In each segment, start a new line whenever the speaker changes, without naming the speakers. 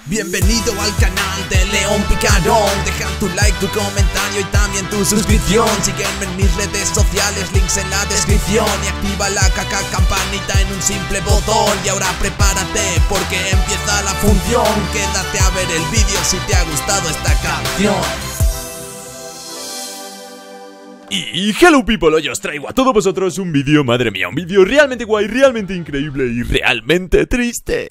Bienvenido al canal de León Picarón. Deja tu like, tu comentario y también tu suscripción. Sígueme en mis redes sociales, links en la descripción. Y activa la campanita en un simple botón. Y ahora prepárate porque empieza la función. Quédate a ver el vídeo si te ha gustado esta canción.
Y hello people, hoy os traigo a todos vosotros un vídeo, madre mía, un vídeo realmente guay, realmente increíble y realmente triste.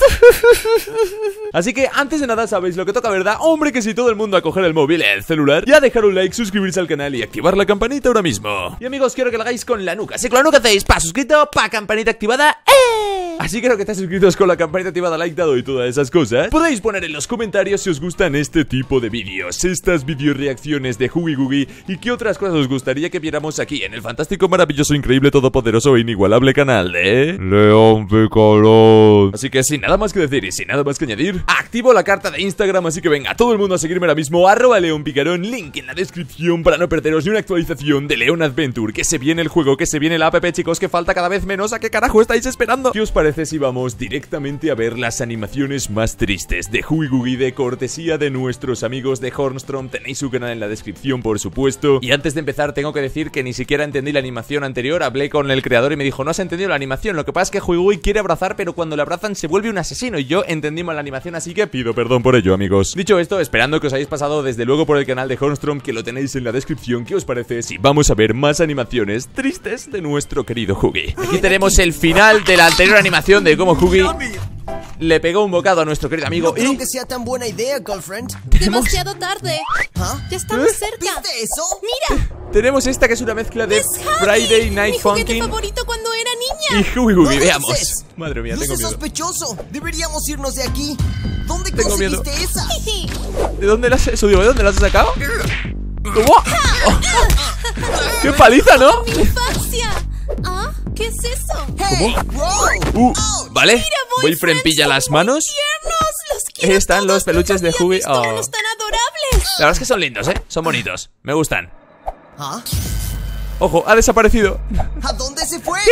Así que antes de nada, sabéis lo que toca, ¿verdad? Hombre, que si todo el mundo a coger el móvil, el celular, y a dejar un like, suscribirse al canal y activar la campanita ahora mismo. Y amigos, quiero que lo hagáis con la nuca. Si con la nuca hacéis pa' suscrito, pa' campanita activada, Así que lo que estáis suscritos con la campanita activada, like dado y todas esas cosas, podéis poner en los comentarios si os gustan este tipo de vídeos, estas video reacciones de Huggy Wuggy y qué otras cosas os gustaría que viéramos aquí en el fantástico, maravilloso, increíble, todopoderoso e inigualable canal de León Picarón. Así que sin nada más que decir y sin nada más que añadir, activo la carta de Instagram, así que venga todo el mundo a seguirme ahora mismo, @León Picarón, link en la descripción para no perderos ni una actualización de León Adventure, que se viene el juego, que se viene la app, chicos, que falta cada vez menos. ¿A qué carajo estáis esperando? ¿Qué os parece si vamos directamente a ver las animaciones más tristes de Huggy Wuggy, de cortesía de nuestros amigos de Hornstrom? Tenéis su canal en la descripción, por supuesto. Y antes de empezar tengo que decir que ni siquiera entendí la animación anterior. Hablé con el creador y me dijo: no has entendido la animación, lo que pasa es que Huggy Wuggy quiere abrazar, pero cuando le abrazan se vuelve un asesino. Y yo entendí mal la animación, así que pido perdón por ello, amigos. Dicho esto, esperando que os hayáis pasado desde luego por el canal de Hornstrom, que lo tenéis en la descripción, ¿qué os parece si vamos a ver más animaciones tristes de nuestro querido Huggy? Aquí tenemos el final de la anterior animación de cómo Huggy le pegó un bocado a nuestro querido amigo.
No creo que sea tan buena idea, girlfriend.
Demasiado tarde. Ya estamos cerca.
¿Viste eso?
Mira.
Tenemos esta que es una mezcla de Friday Night
mi juguete
Funkin'
favorito cuando era niña.
y Huggy Wuggy,
No
veamos.
dices.
Madre mía,
Luce
tengo miedo.
sospechoso. Deberíamos irnos de aquí. ¿Dónde
Tengo
conseguiste esa?
¿De dónde las has sacado? ¿Cómo? Oh. ¡Qué paliza!, ¿no?
Mi infancia. ¿Ah? ¿Qué es eso?
Hey, bro.
Vale.
Mira,
Boyfriend pilla
son
las
muy
manos.
tiernos, los quiero
Están
todos,
los peluches de
nunca había
Huggy.
visto
Oh.
unos tan adorables.
La verdad es que son lindos, son bonitos, me gustan.
¿Ah?
Ojo, ha desaparecido.
¿A dónde se fue?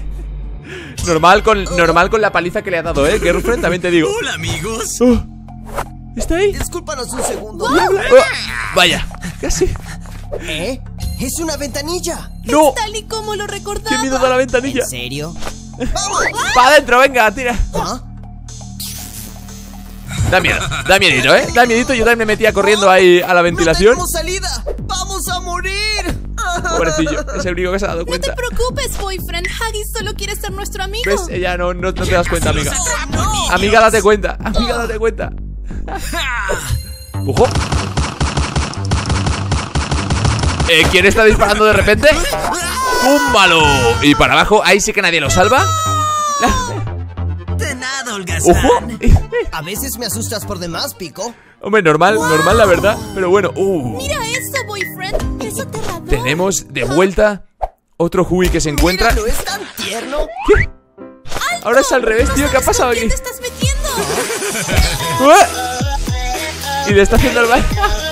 Normal con la paliza que le ha dado, girlfriend, también te digo.
Hola, amigos.
Oh, ¿está ahí?
Discúlpanos un segundo.
Oh, vaya, casi.
¿Eh? Es una ventanilla.
No,
Es tal y como lo recordaba.
qué miedo da la ventanilla.
¿En serio? ¡Vamos!
Para adentro, venga, tira.
¿Ah?
Da miedo, da miedito, da miedito. Yo también me metía corriendo ahí a la ventilación.
¡No tenemos salida! ¡Vamos a morir!
Pobrecillo, es el único que se ha dado
No te
cuenta.
preocupes, boyfriend. Huggy solo quiere ser nuestro amigo.
¿Ves? Ella no te das cuenta, amiga.
no.
Amiga, date cuenta, amiga, date cuenta. ¡Ojo! ¿Quién está disparando de repente? ¡Túmbalo! Y para abajo, ahí sí que nadie lo salva.
De nada,
¡Ojo!
A veces me asustas por demás, Pico.
Hombre, normal la verdad. Pero bueno,
Mira eso, boyfriend. Es aterrador.
tenemos de vuelta otro Huggy que se encuentra.
Míralo, es tan tierno.
¿Qué? Ahora es al revés, tío, ¿qué ha pasado
¿Qué
aquí?
te estás metiendo?
Y le está haciendo el baile.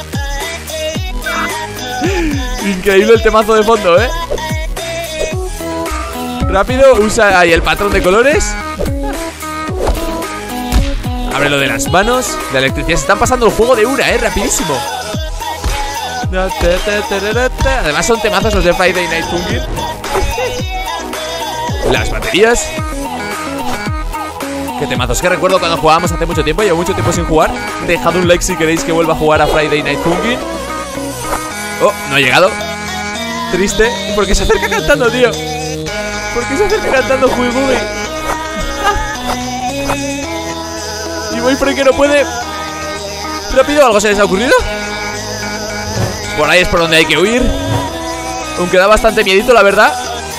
Increíble el temazo de fondo, Rápido, usa ahí el patrón de colores. Abre lo de las manos. La electricidad, se están pasando el juego de una, rapidísimo. Además son temazos los de Friday Night Funkin'. Las baterías. Qué temazos, que recuerdo cuando jugábamos hace mucho tiempo. Llevo mucho tiempo sin jugar. Dejad un like si queréis que vuelva a jugar a Friday Night Funkin'. Oh, no ha llegado. Triste. ¿Por qué se acerca cantando, tío? ¿Por qué se acerca cantando Huggy Wuggy? Y boyfriend que no puede. Rápido, ¿algo se les ha ocurrido? Por ahí es por donde hay que huir. Aunque da bastante miedito, la verdad.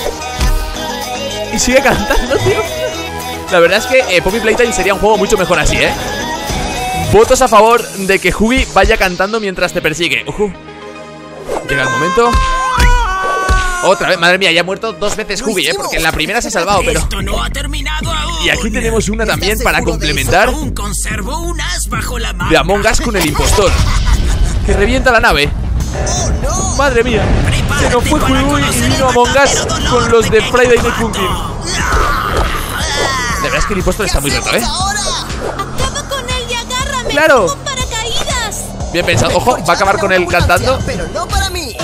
Y sigue cantando, tío. La verdad es que Poppy Playtime sería un juego mucho mejor así, Votos a favor de que Huggy vaya cantando mientras te persigue. Llega el momento. Otra vez, madre mía, ya ha muerto 2 veces Huggy, porque en la primera se ha salvado, pero...
Esto no ha terminado aún.
Y aquí tenemos una también para complementar.
Aún conservo un as bajo la mano.
De Among Us con el impostor, que revienta la nave. Madre mía, se nos fue Huggy Wuggy y vino Among Us con los de Friday Night Funkin'. La verdad es que el impostor está muy roto,
Acaba con él y agárrame.
claro.
¡Con paracaídas!
Bien pensado. Ojo, va a acabar con él cantando.
Pero no para mí.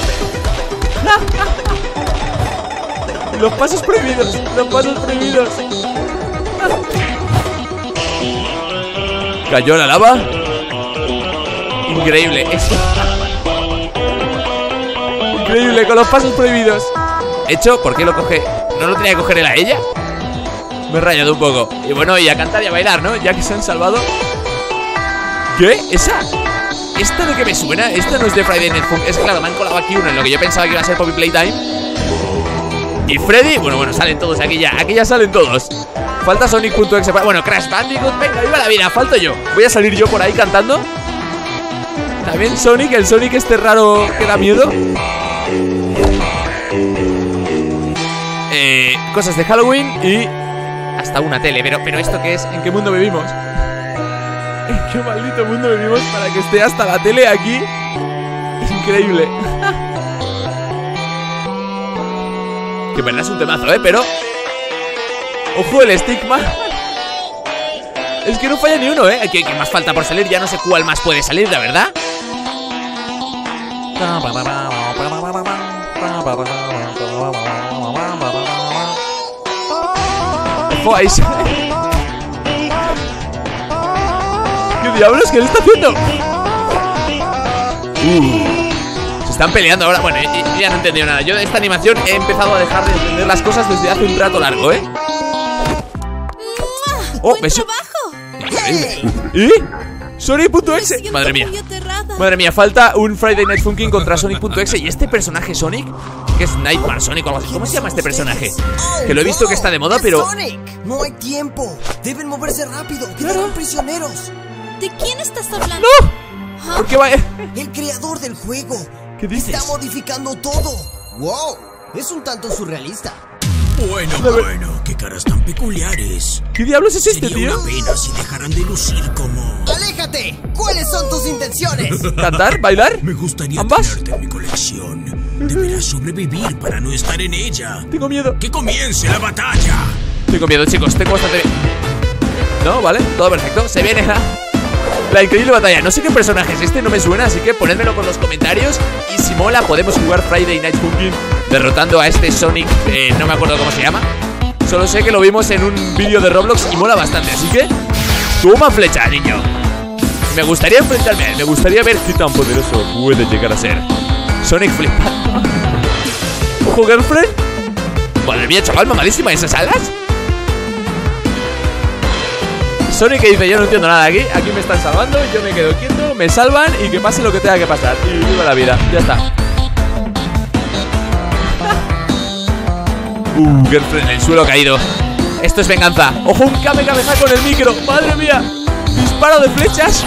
Los pasos prohibidos. Los pasos prohibidos. Cayó la lava. Increíble. Increíble con los pasos prohibidos. Hecho, ¿por qué lo coge? ¿No lo tenía que coger él a ella? Me he rayado un poco. Y bueno, y a cantar y a bailar, ¿no? Ya que se han salvado. ¿Qué? ¿Esa? ¿Esta de qué me suena? Esta no es de Friday Night Funkin'. Es que claro, me han colado aquí uno en lo que yo pensaba que iba a ser Poppy Playtime. Y Freddy, bueno, salen todos aquí ya salen todos. Falta Sonic.exe. Bueno, Crash Bandicoot, venga, viva la vida, falto yo. Voy a salir yo por ahí cantando. También Sonic, el Sonic este raro que da miedo. Cosas de Halloween y hasta una tele. Pero ¿esto qué es? ¿En qué mundo vivimos? ¿En qué maldito mundo vivimos para que esté hasta la tele aquí? Increíble. Que en verdad es un temazo, pero... Ojo el estigma. Es que no falla ni uno, ¿Qué más falta por salir? Ya no sé cuál más puede salir, la verdad. Ojo, ahí se... ¿Qué diablos? ¿Qué le está haciendo? Se están peleando ahora. Bueno, ya no he entendido nada. Yo de esta animación he empezado a dejar de entender las cosas desde hace un rato largo, Oh,
¡Buen trabajo!
Increíble. ¿Y? Sonic.exe. Madre mía. Madre mía, falta un Friday Night Funkin' contra Sonic.exe. Y este personaje Sonic, que es Nightmare Sonic o algo así. ¿Cómo se llama este personaje? Que lo he visto que está de moda, pero...
Sonic, no hay tiempo. Deben moverse rápido. Quedaron prisioneros.
¿De quién estás hablando?
¡No! ¿Por qué va?
El creador del juego.
¿Qué dices?
Está modificando todo. ¡Wow! Es un tanto surrealista.
Bueno, qué caras tan peculiares.
¿Qué diablos es este,
Sería
tío?
una pena si dejaran de lucir como...
¡Aléjate! ¿Cuáles son tus intenciones?
¿Cantar? ¿Bailar?
Me gustaría
¿Ambas?
tenerte en mi colección. Deberás sobrevivir para no estar en ella.
Tengo miedo.
¡Que comience la batalla!
Tengo miedo, chicos. Tengo bastante miedo. No, vale, todo perfecto. Se viene la increíble batalla. No sé qué personaje es este, no me suena. Así que ponedmelo por los comentarios. Y si mola, podemos jugar Friday Night Funkin' derrotando a este Sonic, no me acuerdo cómo se llama. Solo sé que lo vimos en un vídeo de Roblox y mola bastante. Así que, toma flecha, niño. Me gustaría enfrentarme a él. Me gustaría ver qué tan poderoso puede llegar a ser Sonic flipando. Ojo, girlfriend. Madre mía, chaval, mamadísima esas alas. Sonic que dice, yo no entiendo nada aquí. Aquí me están salvando, yo me quedo quieto, me salvan y que pase lo que tenga que pasar. Y viva la vida, ya está. Girlfriend en el suelo caído. Esto es venganza. Ojo, un Kame Kameha con el micro. Madre mía. Disparo de flechas.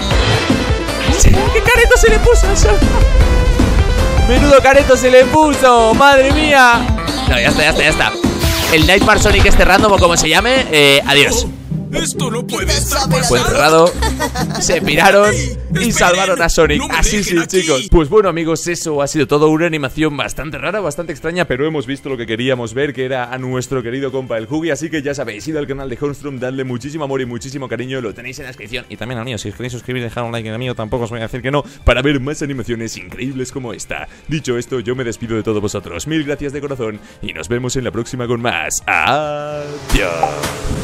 ¿Qué careto se le puso a eso? Menudo careto se le puso. Madre mía. No, ya está. El Nightmare Sonic este random o como se llame. Adiós.
Esto no puede estar
Fue encerrado, se piraron y salvaron a Sonic. Así sí, chicos. Pues bueno, amigos, eso ha sido todo. Una animación bastante rara, bastante extraña, pero hemos visto lo que queríamos ver, que era a nuestro querido compa el Huggy. Así que ya sabéis, id al canal de Honestrom, dadle muchísimo amor y muchísimo cariño. Lo tenéis en la descripción. Y también al mío, si os queréis suscribir y dejar un like en el mío, tampoco os voy a decir que no, para ver más animaciones increíbles como esta. Dicho esto, yo me despido de todos vosotros. Mil gracias de corazón y nos vemos en la próxima con más. Adiós.